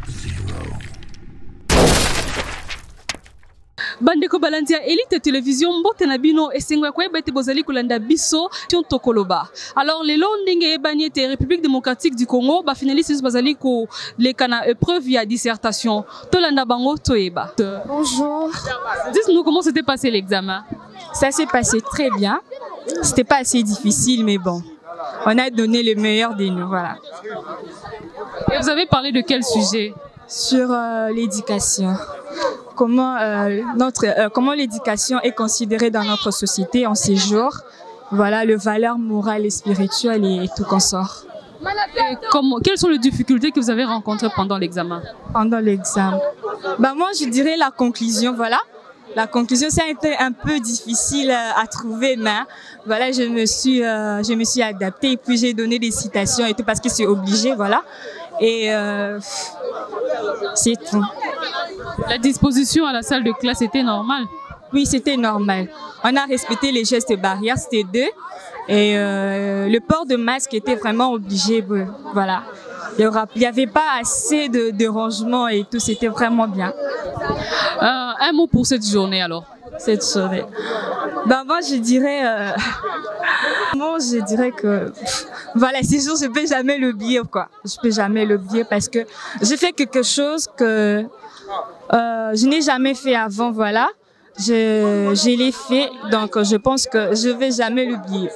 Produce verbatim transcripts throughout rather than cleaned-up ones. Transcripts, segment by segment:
Bandeko balandia Elite Télévision mbote na bino esengo ya koyeba ete bozali kolanda biso tion tokoloba. Alors lelo ndenge ebani ete République démocratique du Congo ba finaliste bazali ko lekana épreuve ya dissertation. Tolanda bango toyeba. Bonjour. Dites-nous comment s'était passé l'examen. Ça s'est passé très bien. C'était pas assez difficile mais bon. On a donné le meilleur de nous, voilà. Et vous avez parlé de quel sujet? Sur euh, l'éducation. Comment, euh, notre, euh, comment l'éducation est considérée dans notre société en ces jours. Voilà, les valeurs morales et spirituelles et, et tout consort. Et comment, quelles sont les difficultés que vous avez rencontrées pendant l'examen? Pendant l'examen. Ben moi, je dirais la conclusion, voilà. La conclusion, ça a été un peu difficile à trouver, mais voilà, je me suis, euh, je me suis adaptée et puis j'ai donné des citations et tout parce que c'est obligé, voilà. Et euh, c'est tout. La disposition à la salle de classe était normale? Oui, c'était normal. On a respecté les gestes barrières, c'était deux. Et euh, le port de masque était vraiment obligé, voilà. Il n'y avait pas assez de, de rangement et tout, c'était vraiment bien. Euh, un mot pour cette journée alors? Cette journée. Ben moi je dirais, euh, moi je dirais que, voilà, ces jours je peux jamais l'oublier quoi. Je peux jamais l'oublier parce que j'ai fait quelque chose que euh, je n'ai jamais fait avant, voilà. Je, je l'ai fait, donc je pense que je vais jamais l'oublier.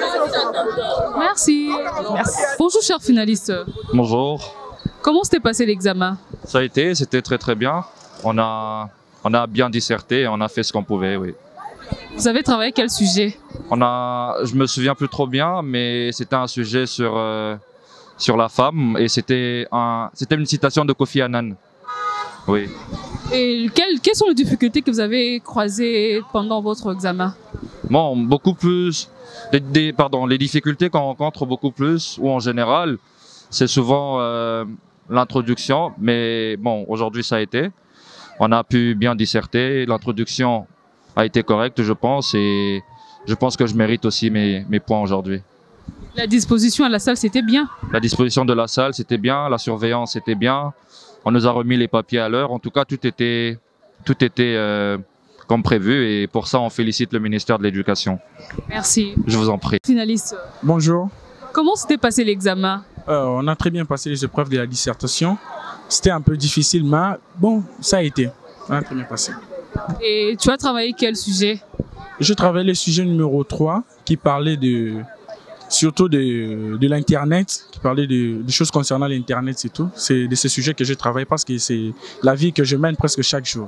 Merci. Merci. Bonjour chers finalistes. Bonjour. Comment s'était passé l'examen? Ça a été, c'était très très bien. On a, on a bien disserté, on a fait ce qu'on pouvait, oui. Vous avez travaillé quel sujet? On a, je me souviens plus trop bien, mais c'était un sujet sur, euh, sur la femme et c'était un, c'était une citation de Kofi Annan. Oui. Et quelles, quelles sont les difficultés que vous avez croisées pendant votre examen? Bon, beaucoup plus, des, des, pardon, les difficultés qu'on rencontre beaucoup plus, ou en général, c'est souvent euh, l'introduction, mais bon, aujourd'hui ça a été. On a pu bien disserter, l'introduction a été correcte, je pense, et je pense que je mérite aussi mes, mes points aujourd'hui. La disposition à la salle, c'était bien? La disposition de la salle, c'était bien, la surveillance, c'était bien. On nous a remis les papiers à l'heure. En tout cas, tout était, tout était euh, comme prévu, et pour ça, on félicite le ministère de l'Éducation. Merci. Je vous en prie. Finaliste. Bonjour. Comment s'était passé l'examen? euh, On a très bien passé les épreuves de la dissertation. C'était un peu difficile, mais bon, ça a été. On a très bien passé. Et tu as travaillé quel sujet? Je travaillais le sujet numéro trois qui parlait de, surtout de, de l'Internet, qui parlait de, de choses concernant l'Internet, c'est tout. C'est de ces sujets que je travaille parce que c'est la vie que je mène presque chaque jour.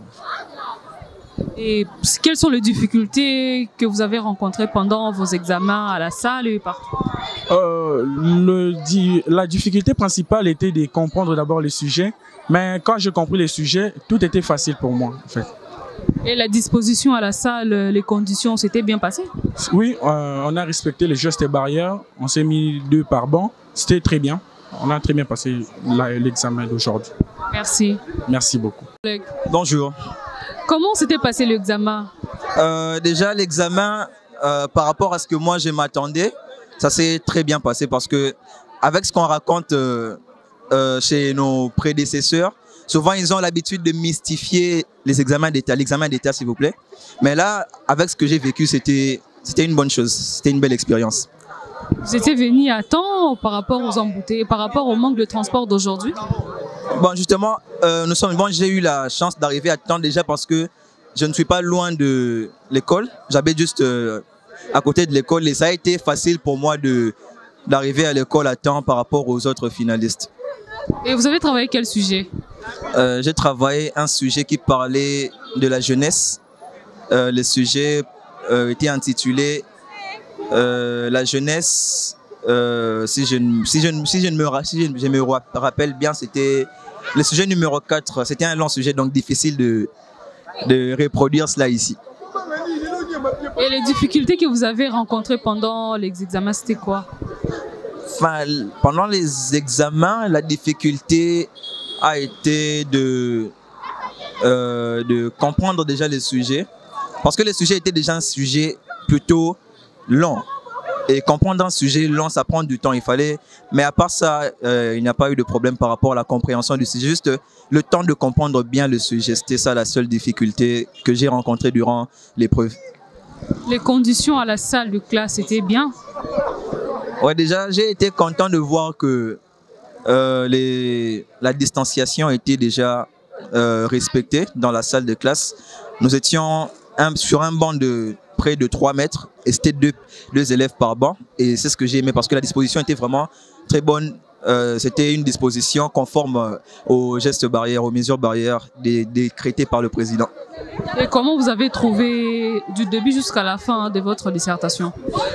Et quelles sont les difficultés que vous avez rencontrées pendant vos examens à la salle et partout? euh, le, La difficulté principale était de comprendre d'abord les sujets, mais quand j'ai compris les sujets, tout était facile pour moi en fait. Et la disposition à la salle, les conditions, c'était bien passé? Oui, euh, on a respecté les gestes barrières, on s'est mis deux par banc, c'était très bien. On a très bien passé l'examen d'aujourd'hui. Merci. Merci beaucoup. Bonjour. Comment s'était passé l'examen? euh, Déjà, l'examen, euh, par rapport à ce que moi je m'attendais, ça s'est très bien passé parce que avec ce qu'on raconte euh, euh, chez nos prédécesseurs, souvent ils ont l'habitude de mystifier les examens d'État, l'examen d'État s'il vous plaît. Mais là, avec ce que j'ai vécu, c'était c'était une bonne chose, c'était une belle expérience. Vous étiez venu à temps par rapport aux embouteillages, par rapport au manque de transport d'aujourd'hui? Bon, justement, euh, nous sommes, bon, j'ai eu la chance d'arriver à temps déjà parce que je ne suis pas loin de l'école. J'habite juste euh, à côté de l'école et ça a été facile pour moi de d'arriver à l'école à temps par rapport aux autres finalistes. Et vous avez travaillé quel sujet? euh, J'ai travaillé un sujet qui parlait de la jeunesse. Euh, le sujet euh, était intitulé euh, La jeunesse. Euh, si, je, si, je, si, je me, si je, je me rappelle bien, c'était le sujet numéro quatre. C'était un long sujet, donc difficile de, de reproduire cela ici. Et les difficultés que vous avez rencontrées pendant les examens, c'était quoi? Enfin, pendant les examens, la difficulté a été de, euh, de comprendre déjà les sujets. Parce que les sujets étaient déjà un sujet plutôt long. Et comprendre un sujet long, ça prend du temps. Il fallait, mais à part ça, euh, il n'y a pas eu de problème par rapport à la compréhension du sujet. Juste le temps de comprendre bien le sujet, c'était ça la seule difficulté que j'ai rencontrée durant l'épreuve. Les conditions à la salle de classe étaient bien? Ouais, déjà, j'ai été content de voir que euh, les, la distanciation était déjà euh, respectée dans la salle de classe. Nous étions un, sur un banc de près de trois mètres et c'était deux, deux élèves par banc. Et c'est ce que j'ai aimé parce que la disposition était vraiment très bonne. Euh, c'était une disposition conforme aux gestes barrières, aux mesures barrières dé, décrétées par le président. Et comment vous avez trouvé du début jusqu'à la fin de votre dissertation?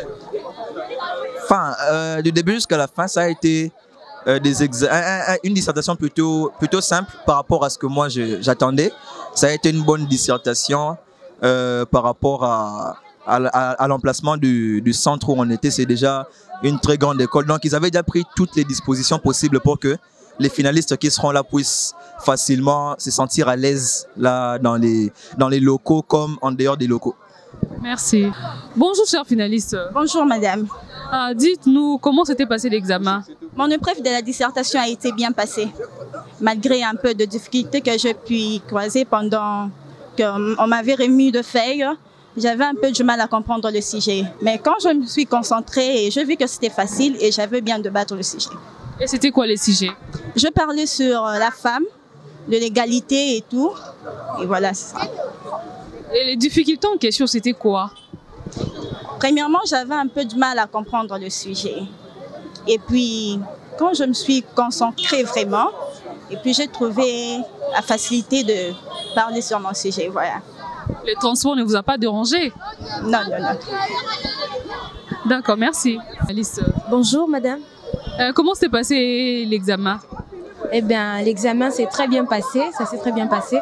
Enfin, euh, du début jusqu'à la fin, ça a été euh, des exa un, un, une dissertation plutôt, plutôt simple par rapport à ce que moi j'attendais. Ça a été une bonne dissertation euh, par rapport à, à, à, à l'emplacement du, du centre où on était. C'est déjà une très grande école. Donc, ils avaient déjà pris toutes les dispositions possibles pour que les finalistes qui seront là puissent facilement se sentir à l'aise là dans les, dans les locaux comme en dehors des locaux. Merci. Bonjour, chers finalistes. Bonjour, madame. Ah, dites-nous, comment s'était passé l'examen? Mon épreuve de la dissertation a été bien passée, malgré un peu de difficultés que j'ai pu croiser pendant qu'on m'avait remis de feuilles. J'avais un peu du mal à comprendre le sujet. Mais quand je me suis concentrée, j'ai vu que c'était facile et j'avais bien de battre le sujet. Et c'était quoi les sujets? Je parlais sur la femme, de l'égalité et tout. Et voilà, c'est ça. Et les difficultés en question, c'était quoi? Premièrement, j'avais un peu de mal à comprendre le sujet. Et puis, quand je me suis concentrée vraiment, et puis j'ai trouvé la facilité de parler sur mon sujet, voilà. Les transports ne vous a pas dérangé? Non, non, non. D'accord, merci. Alice. Bonjour, madame. Euh, comment s'est passé l'examen? Eh bien, l'examen s'est très bien passé, ça s'est très bien passé.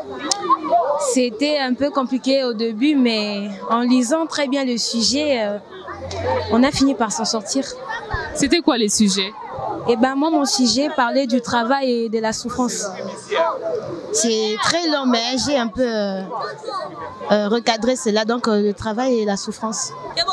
C'était un peu compliqué au début, mais en lisant très bien le sujet, euh, on a fini par s'en sortir. C'était quoi les sujets? Eh bien, moi, mon sujet parlait du travail et de la souffrance. C'est très long, mais j'ai un peu euh, euh, recadré cela, donc euh, le travail et la souffrance.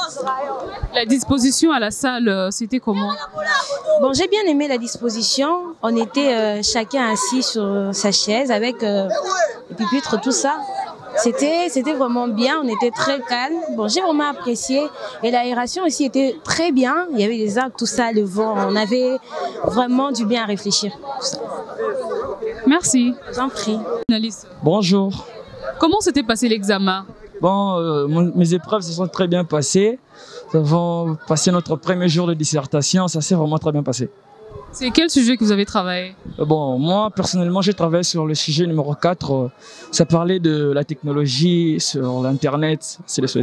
La disposition à la salle, c'était comment? Bon, j'ai bien aimé la disposition. On était euh, chacun assis sur sa chaise avec euh, les pupitres, tout ça. C'était, c'était vraiment bien, on était très calme. Bon, j'ai vraiment apprécié. Et l'aération aussi était très bien. Il y avait des arbres, tout ça, le vent. On avait vraiment du bien à réfléchir. Merci. J'en prie. Bonjour. Comment s'était passé l'examen? Bon, euh, mon, mes épreuves se sont très bien passées. Nous avons passé notre premier jour de dissertation. Ça s'est vraiment très bien passé. C'est quel sujet que vous avez travaillé? Bon, moi, personnellement, j'ai travaillé sur le sujet numéro quatre. Ça parlait de la technologie, sur l'Internet, c'est le souhait.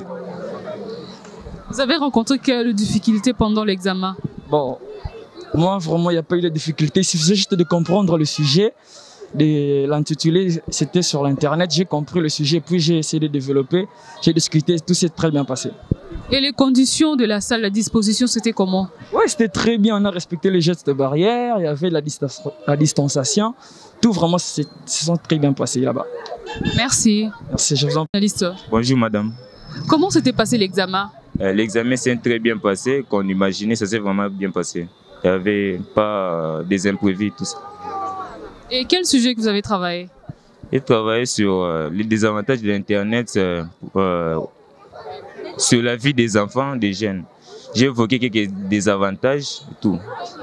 Vous avez rencontré quelles difficultés pendant l'examen? Bon, moi, vraiment, il n'y a pas eu de difficultés. Il suffisait juste de comprendre le sujet. L'intitulé, c'était sur l'Internet. J'ai compris le sujet, puis j'ai essayé de développer. J'ai discuté, tout s'est très bien passé. Et les conditions de la salle, la disposition, c'était comment? Oui, c'était très bien. On a respecté les gestes barrières, il y avait la, distance, la distanciation. Tout vraiment se sont très bien passé là-bas. Merci. Merci, je vous en prie. Bonjour madame. Comment s'était passé l'examen? euh, L'examen s'est très bien passé. Qu'on imaginait, ça s'est vraiment bien passé. Il n'y avait pas euh, des imprévus, tout ça. Et quel sujet que vous avez travaillé? J'ai travaillé sur euh, les désavantages de l'Internet, euh, euh, sur la vie des enfants, des jeunes. J'ai évoqué quelques désavantages et tout.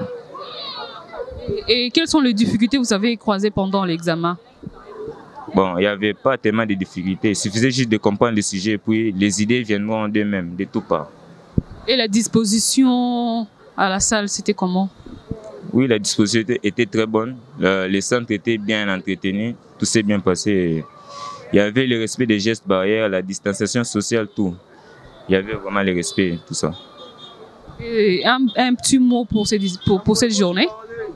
Et, et quelles sont les difficultés que vous avez croisées pendant l'examen? Bon, il n'y avait pas tellement de difficultés. Il suffisait juste de comprendre le sujet, puis les idées viendront d'eux-mêmes, de tout part. Et la disposition à la salle, c'était comment? Oui, la disposition était très bonne. Le, les centres étaient bien entretenus. Tout s'est bien passé. Il y avait le respect des gestes barrières, la distanciation sociale, tout. Il y avait vraiment le respect, tout ça. Et un, un petit mot pour, ces, pour, pour cette journée?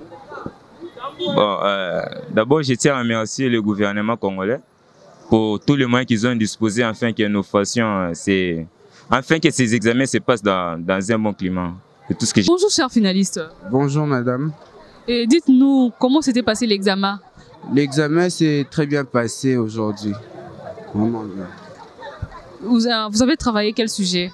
Bon, euh, d'abord, je tiens à remercier le gouvernement congolais pour tous les moyens qu'ils ont disposés afin que nous fassions, c'est, afin que ces examens se passent dans, dans un bon climat. Tout ce que Bonjour, chers finalistes. Bonjour, madame. Et dites-nous, comment s'était passé l'examen? L'examen s'est très bien passé aujourd'hui. Vraiment bien. Vous, a, vous avez travaillé quel sujet?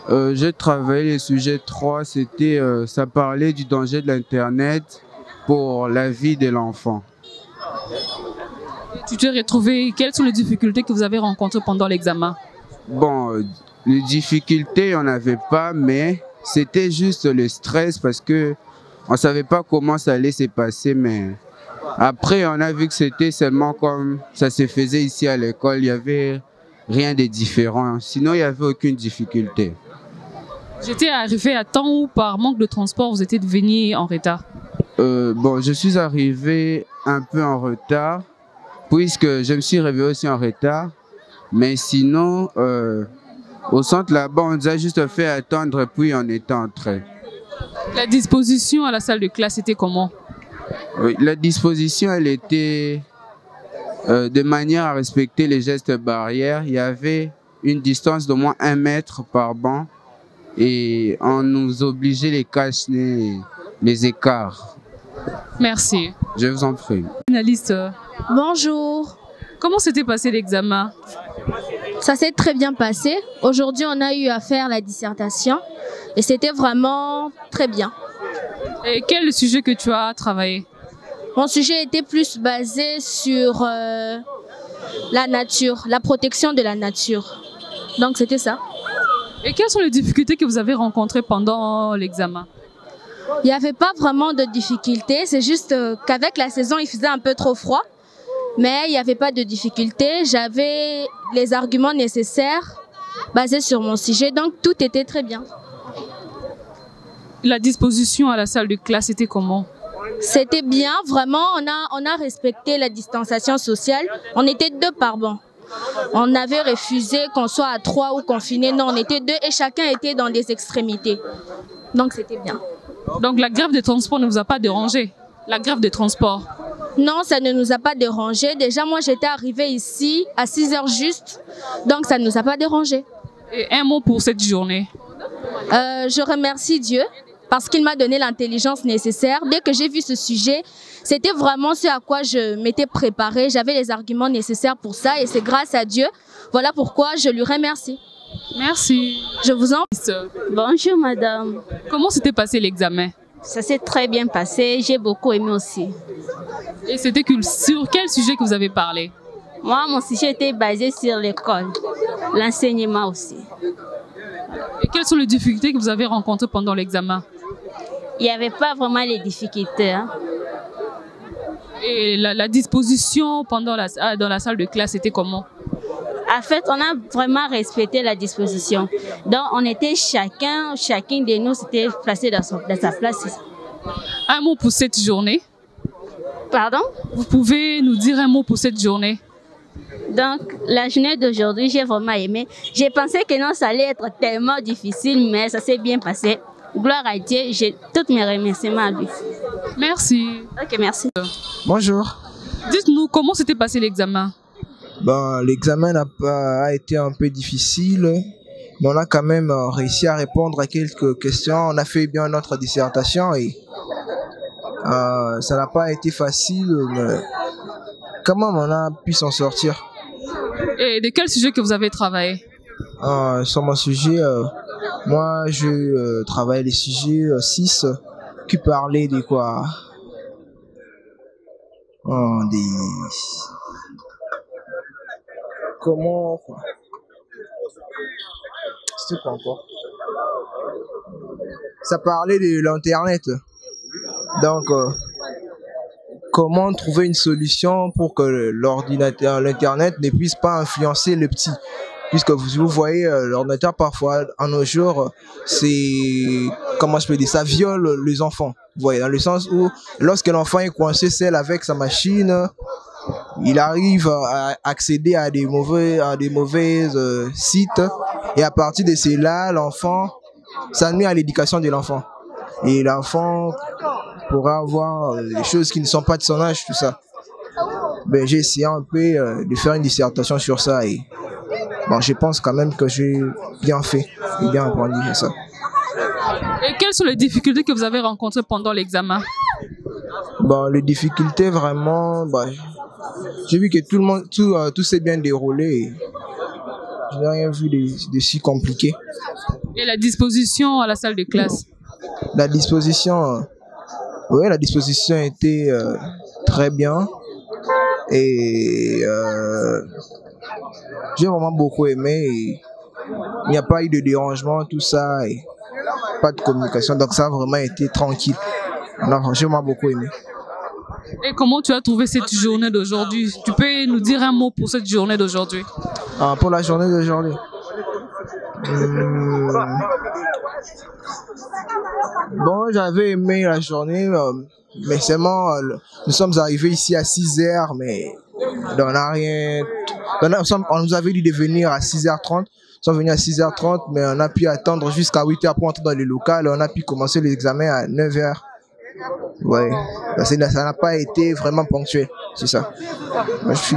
Euh, j'ai travaillé le sujet trois, c'était, euh, ça parlait du danger de l'Internet pour la vie de l'enfant. Tu t'es retrouvé, quelles sont les difficultés que vous avez rencontrées pendant l'examen? Bon, euh, les difficultés, il n'y en avait pas, mais c'était juste le stress parce que on ne savait pas comment ça allait se passer, mais après, on a vu que c'était seulement comme ça se faisait ici à l'école, il n'y avait rien de différent, sinon il n'y avait aucune difficulté. J'étais arrivé à temps ou par manque de transport, vous étiez venu en retard? Euh, bon, je suis arrivé un peu en retard, puisque je me suis réveillé aussi en retard. Mais sinon, euh, au centre là-bas, on nous a juste fait attendre, puis on était entré. La disposition à la salle de classe était comment? Oui, la disposition, elle était euh, de manière à respecter les gestes barrières. Il y avait une distance d'au moins un mètre par banc. Et on nous obligeait les cacher, les écarts. Merci. Je vous en prie. Finaliste. Bonjour. Comment s'était passé l'examen? Ça s'est très bien passé. Aujourd'hui, on a eu à faire la dissertation et c'était vraiment très bien. Et quel est le sujet que tu as travaillé? Mon sujet était plus basé sur euh, la nature, la protection de la nature. Donc c'était ça. Et quelles sont les difficultés que vous avez rencontrées pendant l'examen? Il n'y avait pas vraiment de difficultés, c'est juste qu'avec la saison, il faisait un peu trop froid. Mais il n'y avait pas de difficultés, j'avais les arguments nécessaires basés sur mon sujet, donc tout était très bien. La disposition à la salle de classe était comment? C'était bien, vraiment, on a, on a respecté la distanciation sociale, on était deux par banc. On avait refusé qu'on soit à trois ou confiné. Non, on était deux et chacun était dans des extrémités. Donc c'était bien. Donc la grève des transports ne vous a pas dérangé? La grève des transports? Non, ça ne nous a pas dérangé. Déjà, moi j'étais arrivée ici à six heures juste. Donc ça ne nous a pas dérangé. Et un mot pour cette journée? euh, Je remercie Dieu parce qu'il m'a donné l'intelligence nécessaire. Dès que j'ai vu ce sujet, c'était vraiment ce à quoi je m'étais préparée. J'avais les arguments nécessaires pour ça et c'est grâce à Dieu. Voilà pourquoi je lui remercie. Merci. Je vous en prie. Bonjour madame. Comment s'était passé l'examen? Ça s'est très bien passé, j'ai beaucoup aimé aussi. Et c'était sur quel sujet que vous avez parlé? Moi, mon sujet était basé sur l'école, l'enseignement aussi. Et quelles sont les difficultés que vous avez rencontrées pendant l'examen? Il n'y avait pas vraiment les difficultés. Hein. Et la, la disposition pendant la, dans la salle de classe était comment? En fait, on a vraiment respecté la disposition. Donc, on était chacun, chacun de nous s'était placé dans, son, dans sa place. Un mot pour cette journée? Pardon? Vous pouvez nous dire un mot pour cette journée? Donc, la journée d'aujourd'hui, j'ai vraiment aimé. J'ai pensé que non, ça allait être tellement difficile, mais ça s'est bien passé. Gloire à Dieu, j'ai tous mes remerciements à lui. Merci. Ok, merci. Bonjour. Dites-nous, comment s'était passé l'examen? Bon, l'examen n'a pas a été un peu difficile, mais on a quand même réussi à répondre à quelques questions. On a fait bien notre dissertation et euh, ça n'a pas été facile, mais quand même on a pu s'en sortir. Et de quel sujet que vous avez travaillé? euh, Sur mon sujet, euh, moi je euh, travaille les sujets euh, six qui parlaient de quoi euh, des... Comment... C'était quoi encore? Ça parlait de l'internet. Donc, euh, comment trouver une solution pour que l'ordinateur, l'internet ne puisse pas influencer le petit? Puisque vous, vous voyez, euh, l'ordinateur parfois, en nos jours, c'est... Comment je peux dire? Ça viole les enfants. Vous voyez, dans le sens où, lorsque l'enfant est coincé seul avec sa machine, il arrive à accéder à des mauvais, à des mauvais euh, sites et à partir de cela, l'enfant, ça nuit à l'éducation de l'enfant. Et l'enfant pourra avoir euh, des choses qui ne sont pas de son âge, tout ça. Ben, j'ai essayé un peu euh, de faire une dissertation sur ça et bon, je pense quand même que j'ai bien fait et bien appris ça. Et quelles sont les difficultés que vous avez rencontrées pendant l'examen? Bon, les difficultés vraiment... Bah, j'ai vu que tout le monde, tout, euh, tout s'est bien déroulé. Je n'ai rien vu de, de si compliqué. Et la disposition à la salle de classe? La disposition, euh, oui, la disposition était euh, très bien. Et euh, j'ai vraiment beaucoup aimé. Et il n'y a pas eu de dérangement, tout ça. Et pas de communication. Donc ça a vraiment été tranquille. Alors, j'ai vraiment beaucoup aimé. Et comment tu as trouvé cette journée d'aujourd'hui? Tu peux nous dire un mot pour cette journée d'aujourd'hui? Ah, pour la journée d'aujourd'hui hum... Bon, j'avais aimé la journée, euh, mais seulement euh, nous sommes arrivés ici à six heures, mais on n'a rien... On, a, on nous avait dit de venir à six heures trente. Nous sommes venus à six heures trente, mais on a pu attendre jusqu'à huit heures pour entrer dans le local. On a pu commencer les examens à neuf heures. Ouais, ça n'a pas été vraiment ponctuel, c'est ça. Moi, je suis...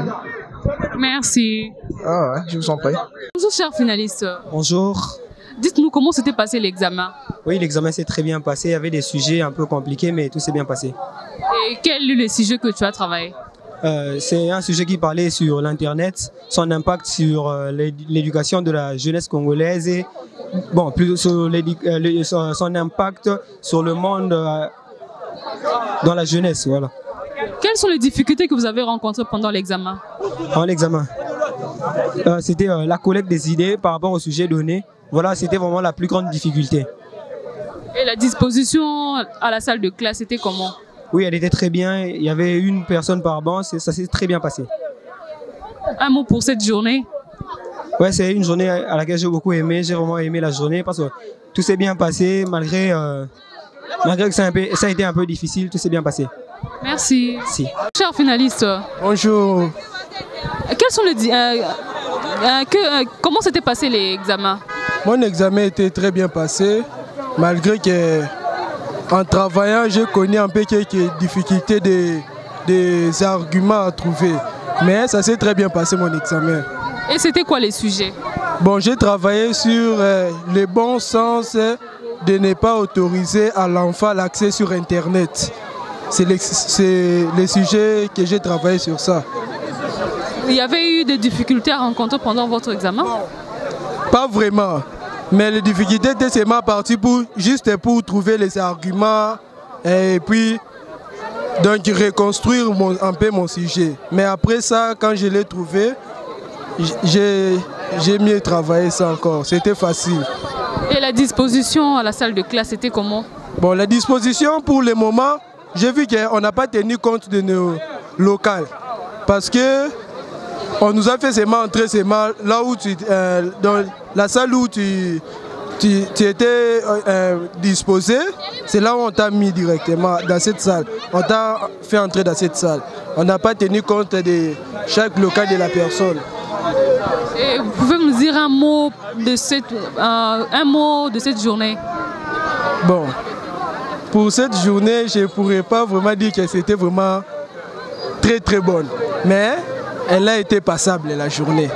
Merci. Ah ouais, je vous en prie. Bonjour, chers finalistes. Bonjour. Dites-nous comment s'était passé l'examen. Oui, l'examen s'est très bien passé. Il y avait des sujets un peu compliqués, mais tout s'est bien passé. Et quel est le sujet que tu as travaillé? euh, C'est un sujet qui parlait sur l'Internet, son impact sur euh, l'éducation de la jeunesse congolaise et bon, plus sur euh, son, son impact sur le monde euh, dans la jeunesse, voilà. Quelles sont les difficultés que vous avez rencontrées pendant l'examen? En l'examen, euh, c'était euh, la collecte des idées par rapport au sujet donné. Voilà, c'était vraiment la plus grande difficulté. Et la disposition à la salle de classe, c'était comment? Oui, elle était très bien. Il y avait une personne par banc, ça s'est très bien passé. Un mot pour cette journée? Ouais, c'est une journée à laquelle j'ai beaucoup aimé. J'ai vraiment aimé la journée parce que tout s'est bien passé malgré, euh, malgré que ça a, un peu, ça a été un peu difficile, tout s'est bien passé. Merci. Si. Chers finalistes. Bonjour. Quels sont les, euh, euh, que, euh, comment s'était passé l'examen? Mon examen était très bien passé, malgré que en travaillant, j'ai connu un peu quelques difficultés des, des arguments à trouver. Mais ça s'est très bien passé mon examen. Et c'était quoi les sujets? Bon, j'ai travaillé sur euh, le bon sens de ne pas autoriser à l'enfant l'accès sur Internet. C'est le, le sujet que j'ai travaillé sur ça. Il y avait eu des difficultés à rencontrer pendant votre examen? Pas vraiment. Mais les difficultés étaient seulement parties pour, juste pour trouver les arguments et puis donc reconstruire mon, un peu mon sujet. Mais après ça, quand je l'ai trouvé, j'ai mieux travaillé ça encore. C'était facile. Et la disposition à la salle de classe, c'était comment? Bon, la disposition pour le moment, j'ai vu qu'on n'a pas tenu compte de nos locales. Parce que on nous a fait seulement entrer seulement là où tu, euh, dans la salle où tu, tu, tu étais euh, disposé, c'est là où on t'a mis directement dans cette salle. On t'a fait entrer dans cette salle. On n'a pas tenu compte de chaque local de la personne. Et vous pouvez me dire un mot de cette, euh, un mot de cette journée? Bon, pour cette journée, je ne pourrais pas vraiment dire que c'était vraiment très très bonne. Mais elle a été passable la journée.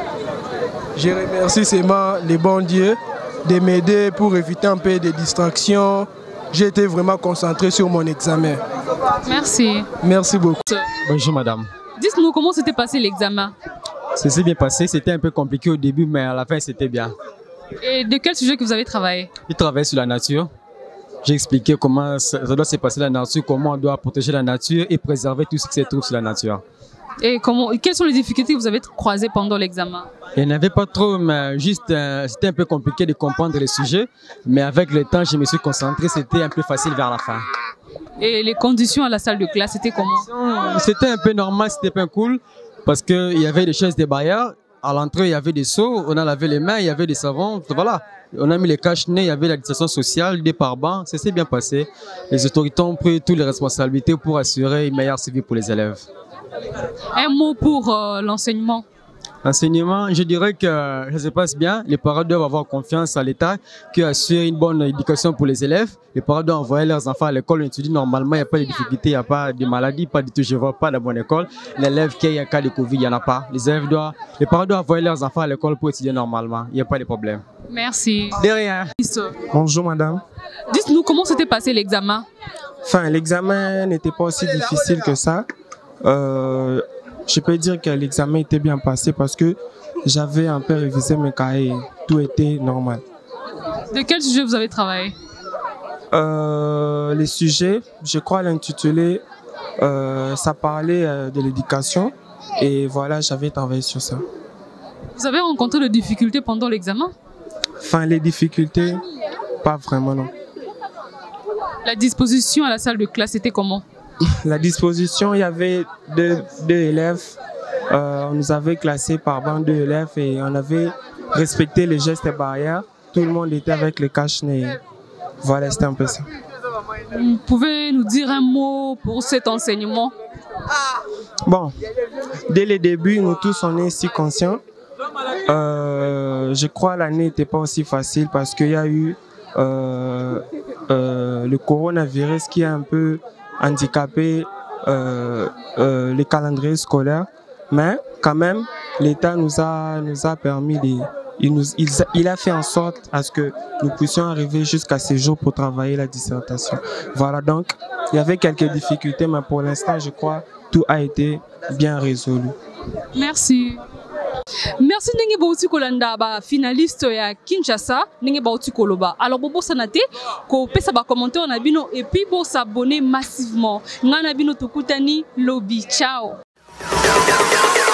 Je remercie seulement les bons dieux de m'aider pour éviter un peu de distractions. J'ai été vraiment concentré sur mon examen. Merci. Merci beaucoup. Bonjour madame. Dites-nous comment s'était passé l'examen? Ça s'est bien passé, c'était un peu compliqué au début, mais à la fin c'était bien. Et de quel sujet que vous avez travaillé? J'ai travaillé sur la nature. J'ai expliqué comment ça doit se passer la nature, comment on doit protéger la nature et préserver tout ce qui se trouve sur la nature. Et comment, quelles sont les difficultés que vous avez croisées pendant l'examen? Il n'y en avait pas trop, mais juste euh, c'était un peu compliqué de comprendre les sujets. Mais avec le temps, je me suis concentré, c'était un peu facile vers la fin. Et les conditions à la salle de classe, c'était comment? C'était un peu normal, c'était pas cool, parce qu'il y avait des chaises de barrières. À l'entrée, il y avait des seaux, on a lavé les mains, il y avait des savons, voilà. On a mis les cache-nez, il y avait la distanciation sociale, des pare-bancs, ça s'est bien passé. Les autorités ont pris toutes les responsabilités pour assurer une meilleure suivi pour les élèves. Un mot pour euh, l'enseignement? L'enseignement, je dirais que ça se passe bien. Les parents doivent avoir confiance à l'État qui assure une bonne éducation pour les élèves. Les parents doivent envoyer leurs enfants à l'école, on étudie normalement, il n'y a pas de difficultés, il n'y a pas de maladies, pas du tout, je ne vois pas de bonne école. L'élève qui a un cas de Covid, il n'y en a pas. Les, élèves doivent, les parents doivent envoyer leurs enfants à l'école pour étudier normalement, il n'y a pas de problème. Merci. De rien. Bonjour madame. Dites-nous comment s'était passé l'examen? Enfin, l'examen n'était pas aussi difficile que ça. Euh, je peux dire que l'examen était bien passé parce que j'avais un peu révisé mes cahiers, tout était normal. De quel sujet vous avez travaillé? Euh, les sujets, je crois l'intitulé, euh, ça parlait euh, de l'éducation et voilà, j'avais travaillé sur ça. Vous avez rencontré des difficultés pendant l'examen? Enfin, les difficultés, pas vraiment non. La disposition à la salle de classe était comment? La disposition, il y avait deux, deux élèves, euh, on nous avait classés par banc deux élèves et on avait respecté les gestes et barrières. Tout le monde était avec les cache-nez. Voilà, c'était un peu ça. Vous pouvez nous dire un mot pour cet enseignement? Bon, dès le début, nous tous, on est ici conscients. Euh, je crois que l'année n'était pas aussi facile parce qu'il y a eu euh, euh, le coronavirus qui a un peu handicapé euh, euh, les calendriers scolaires. Mais quand même, l'État nous a, nous a permis de... Il, nous, il, il a fait en sorte à ce que nous puissions arriver jusqu'à ce jour pour travailler la dissertation. Voilà, donc il y avait quelques difficultés, mais pour l'instant, je crois tout a été bien résolu. Merci. Merci ndenge bauti kolanda ba finaliste ya Kinshasa ndenge bauti koloba. Alors bobo sanate ko pesa ba commentaire na bino et puis bo s'abonner massivement. Ngana bino tokutani lobby. Ciao.